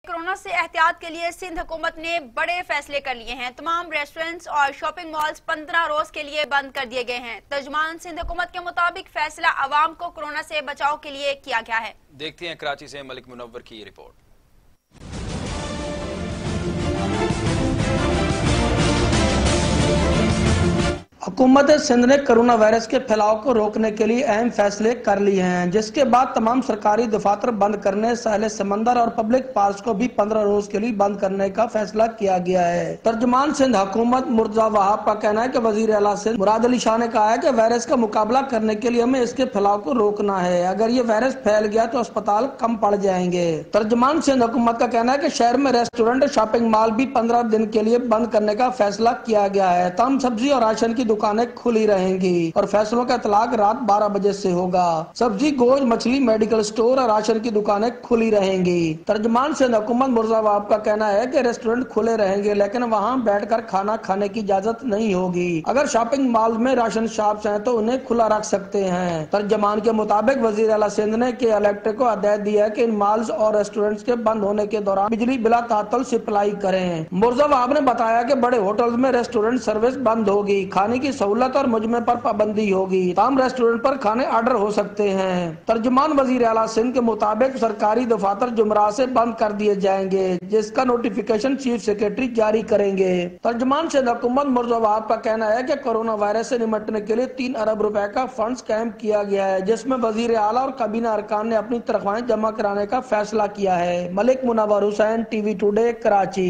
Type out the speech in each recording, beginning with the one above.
Corona से एहतियात के लिए सिंध हुकूमत ने बड़े फैसले कर लिए हैं। तमाम रेस्टोरेंट्स और शॉपिंग मॉल्स 15 रोज के लिए बंद कर दिए गए हैं। तर्जुमान सिंध हुकूमत के मुताबिक फैसला अवाम को कोरोना से बचाव के लिए किया गया है। देखते हैं कराची से मलिक मुनव्वर की रिपोर्ट। हुकूमत सिंध ने कोरोना वायरस के फैलाव को रोकने के लिए अहम फैसले कर लिए हैं, जिसके बाद तमाम सरकारी दफातर बंद करने, साहिल समंदर और पब्लिक पार्क को भी 15 रोज के लिए बंद करने का फैसला किया गया है। तर्जुमान सिंध हुकूमत मुर्तजा वहाब का कहना है कि वजीर आला सिंध मुराद अली शाह ने कहा है कि वायरस का मुकाबला करने के लिए हमें इसके फैलाव को रोकना है। अगर ये वायरस फैल गया तो अस्पताल कम पड़ जाएंगे। तर्जुमान सिंध हुकूमत का कहना है कि शहर में रेस्टोरेंट, शॉपिंग मॉल भी 15 दिन के लिए बंद करने का फैसला किया गया है। तमाम सब्जी और राशन की दुकानें खुली रहेंगी और फैसलों का इतलाक रात 12 बजे से होगा। सब्जी, गोश्त, मछली, मेडिकल स्टोर और राशन की दुकानें खुली रहेंगी। तर्जुमान सिंध हुकूमत मुर्तजा वहाब का कहना है कि रेस्टोरेंट खुले रहेंगे, लेकिन वहां बैठकर खाना खाने की इजाजत नहीं होगी। अगर शॉपिंग मॉल में राशन शॉप्स हैं तो उन्हें खुला रख सकते हैं। तर्जुमान के मुताबिक वजीर आला सिंध ने कलेक्टर को हदायत दी है कि इन मॉल्स और रेस्टोरेंट्स के बंद होने के दौरान बिजली बिला तातल सप्लाई करें। मुर्तजा वहाब ने बताया कि बड़े होटल्स में रेस्टोरेंट सर्विस बंद होगी, खाने की सहूलत और मुजमे पर पाबंदी होगी। तमाम रेस्टोरेंट पर खाने ऑर्डर हो सकते हैं। तर्जुमान वजीर आला सिंध के मुताबिक सरकारी दफातर जुमरात से बंद कर दिए जाएंगे, जिसका नोटिफिकेशन चीफ सेक्रेटरी जारी करेंगे। तर्जुमान सिंध हुकूमत मुर्तजा वहाब का कहना है कि कोरोना वायरस से निपटने के लिए 3 अरब रुपए का फंड कायम किया गया है, जिसमें वजीर आला और काबीना अरकान ने अपनी तनख्वाहें जमा कराने का फैसला किया है। Malik Munawwar Hussain, TV Today, Karachi.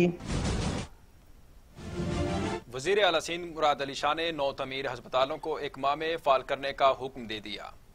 वजीर आला सिंध मुराद अली शाह ने 9 तमीर अस्पतालों को एक माह में फाल करने का हुक्म दे दिया।